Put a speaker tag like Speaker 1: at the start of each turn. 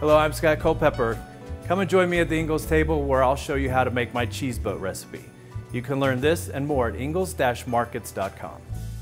Speaker 1: Hello, I'm Scott Culpepper. Come and join me at the Ingles table where I'll show you how to make my cheese boat recipe. You can learn this and more at ingles-markets.com.